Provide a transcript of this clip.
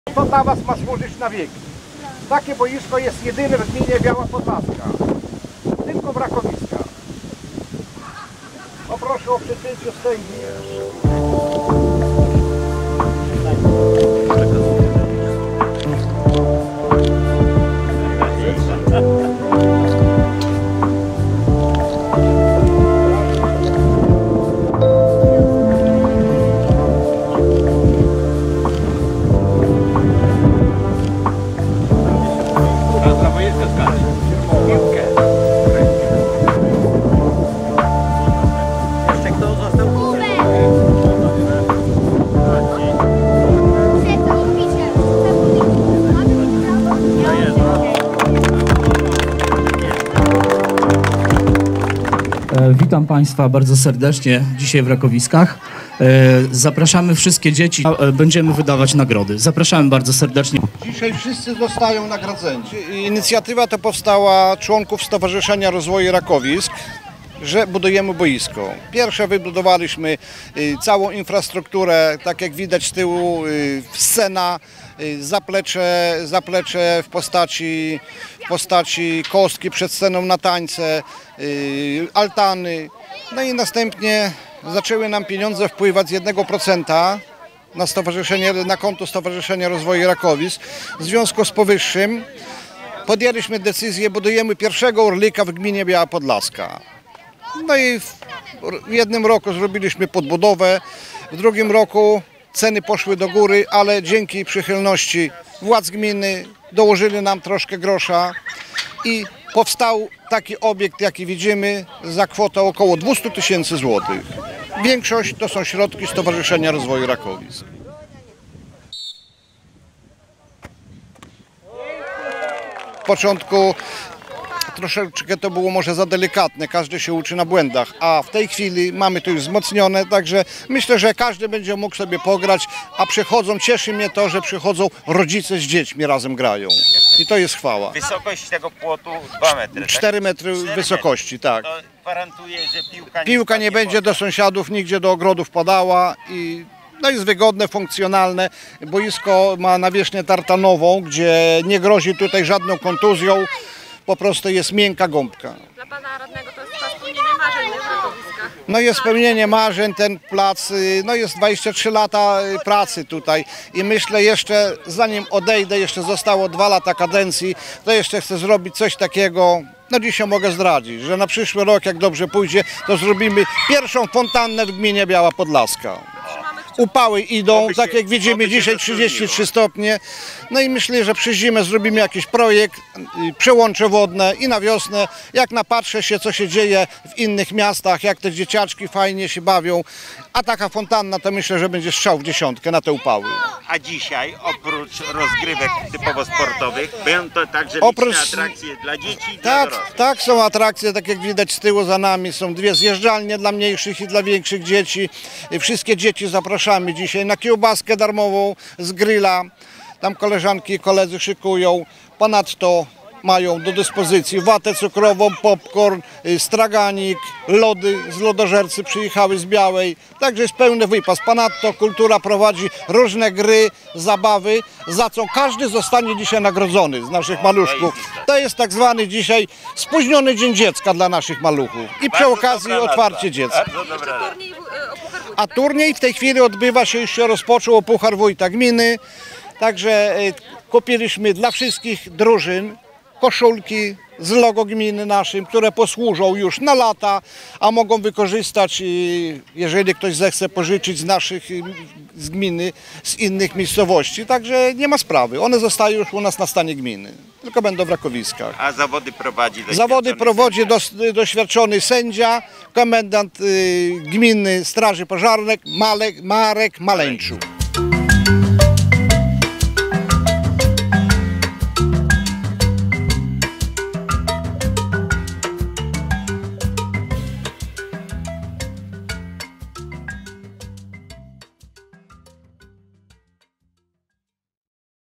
To dla Was ma służyć na wieki. Takie boisko jest jedyne w gminie Biała Podlaska. Tylko w Rakowiskach. Poproszę o przycięcie wstęgi. Witam Państwa bardzo serdecznie dzisiaj w Rakowiskach. Zapraszamy wszystkie dzieci, będziemy wydawać nagrody. Zapraszamy bardzo serdecznie. Dzisiaj wszyscy zostają nagrodzeni. Inicjatywa ta powstała członków Stowarzyszenia Rozwoju Rakowisk, że budujemy boisko. Pierwsze wybudowaliśmy całą infrastrukturę, tak jak widać z tyłu, scena, zaplecze w postaci kostki przed sceną na tańce, altany. No i następnie zaczęły nam pieniądze wpływać z 1% na konto Stowarzyszenia Rozwoju Rakowisk. W związku z powyższym podjęliśmy decyzję, budujemy pierwszego orlika w gminie Biała Podlaska. No i w jednym roku zrobiliśmy podbudowę, w drugim roku ceny poszły do góry, ale dzięki przychylności władz gminy dołożyli nam troszkę grosza i powstał taki obiekt, jaki widzimy, za kwotę około 200 000 złotych. Większość to są środki Stowarzyszenia Rozwoju Rakowisk. W początku troszeczkę to było może za delikatne, każdy się uczy na błędach, a w tej chwili mamy to już wzmocnione, także myślę, że każdy będzie mógł sobie pograć, a cieszy mnie to, że przychodzą rodzice z dziećmi, razem grają i to jest chwała. Wysokość tego płotu 2 metry, 4 metry wysokości, tak. To gwarantuje, że piłka nie będzie do sąsiadów, nigdzie do ogrodów padała i no jest wygodne, funkcjonalne. Boisko ma nawierzchnię tartanową, gdzie nie grozi tutaj żadną kontuzją. Po prostu jest miękka gąbka. Dla Pana Radnego to jest spełnienie marzeń w Rakowiskach. No jest spełnienie marzeń, ten plac, no jest 23 lata pracy tutaj i myślę jeszcze, zanim odejdę, jeszcze zostało 2 lata kadencji, to jeszcze chcę zrobić coś takiego, no dzisiaj mogę zdradzić, że na przyszły rok, jak dobrze pójdzie, to zrobimy pierwszą fontannę w gminie Biała Podlaska. Upały idą, tak jak widzimy dzisiaj 33 stopnie. No i myślę, że przy zimę zrobimy jakiś projekt, przełącze wodne i na wiosnę, jak napatrzę się, co się dzieje w innych miastach, jak te dzieciaczki fajnie się bawią. A taka fontanna to myślę, że będzie strzał w dziesiątkę na te upały. A dzisiaj oprócz rozgrywek typowo sportowych będą także liczne atrakcje dla dzieci i dla dorosłych. Tak, są atrakcje, tak jak widać z tyłu za nami, są 2 zjeżdżalnie dla mniejszych i dla większych dzieci. Wszystkie dzieci zapraszamy dzisiaj na kiełbaskę darmową z grilla. Tam koleżanki i koledzy szykują. Ponadto mają do dyspozycji watę cukrową, popcorn, straganik, lody z lodożercy przyjechały z Białej. Także jest pełny wypas. Ponadto kultura prowadzi różne gry, zabawy, za co każdy zostanie dzisiaj nagrodzony z naszych maluszków. To jest tak zwany dzisiaj spóźniony Dzień Dziecka dla naszych maluchów. I przy okazji otwarcie dziecka. A turniej w tej chwili odbywa się, już się rozpoczął, o Puchar Wójta Gminy. Także kupiliśmy dla wszystkich drużyn koszulki z logo gminy naszym, które posłużą już na lata, a mogą wykorzystać, jeżeli ktoś zechce pożyczyć z gminy, z innych miejscowości. Także nie ma sprawy. One zostają już u nas na stanie gminy, tylko będą w Rakowiskach. A zawody prowadzi doświadczony sędzia, komendant gminy Straży Pożarnej Marek Maleńczuk.